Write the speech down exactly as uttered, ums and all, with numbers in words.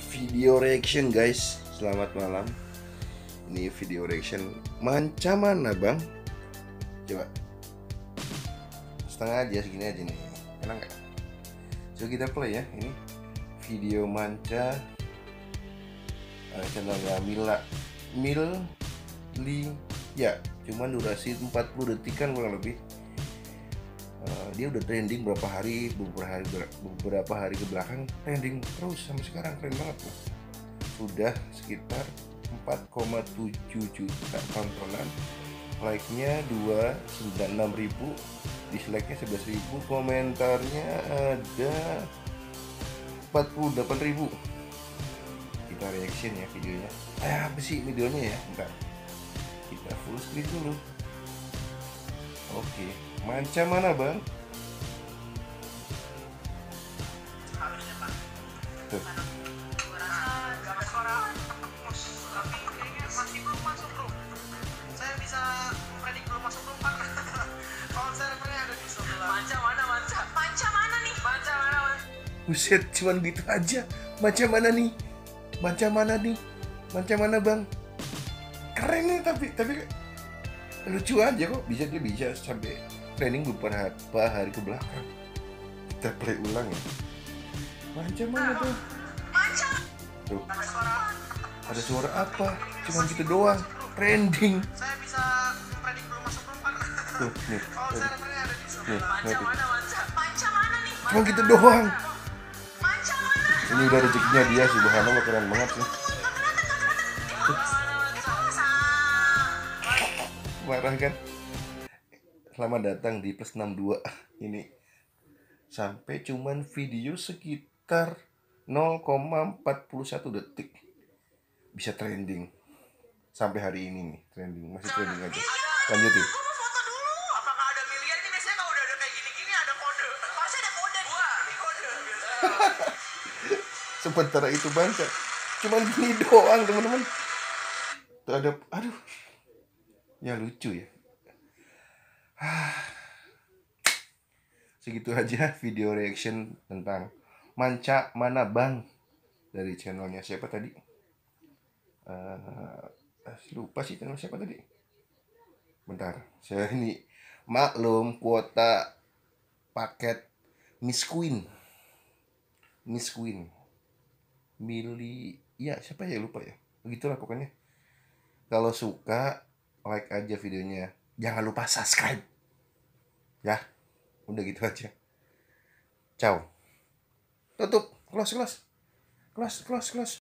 Video reaction guys, selamat malam. Ini video reaction manca mana bang? Coba setengah aja, segini aja nih, enak nggak? Coba kita play ya. Ini video manca uh, channelnya Mila Mil Li ya, cuman durasi empat puluh detikan kurang lebih. Uh, dia udah trending berapa hari beberapa hari beberapa hari ke belakang, trending terus sampai sekarang, keren banget loh. Sudah sekitar empat koma tujuh juta tontonan, like-nya dua ratus sembilan puluh enam ribu, dislike-nya sebelas ribu, komentarnya ada empat puluh delapan ribu. Kita reaction ya videonya. Eh, apa sih videonya ya? Bentar, kita full screen dulu. Oke, manca mana bang? Tuh. Buset, cuman gitu aja. Macam mana nih? Macam mana nih? Macam mana bang? Keren nih, tapi tapi lucu aja kok. Bisa dia bisa sampai training beberapa hari ke belakang. Kita play ulang ya. Macam mana tuh? Tuh. Ada suara apa? Cuman gitu doang. Trending. Saya bisa prediksi belum masuk perempat. Tuh, nih. Kalau saya referennya ada di Nih, manca nih. mana manca? Manca mana nih? Cuman gitu doang. Manca mana? Ini udah rezekinya dia, subhanallah, keren banget sih. Marah kan? Selamat datang di plus enam puluh dua. Ini sampai cuman video sekitar nol koma empat satu detik bisa trending sampai hari ini nih, trending masih trending aja. Lanjutin. Gua mau foto dulu. Apakah ada miliar ini? Biasanya kalau udah ada kayak gini-gini ada kode. Pasti ada kode. Wah, ini kode. Sementara itu baca cuman gini doang teman-teman. Tuh ada, aduh, ya lucu ya. Segitu aja video reaction tentang manca mana bang dari channelnya siapa tadi? Uh, lupa sih channel siapa tadi. Bentar, saya ini maklum kuota paket Miss Queen, Miss Queen, Mili, ya siapa ya, lupa ya. Begitulah pokoknya. Kalau suka like aja videonya, jangan lupa subscribe ya. Udah gitu aja. Ciao. Tutup. Close, close. Close, close, close.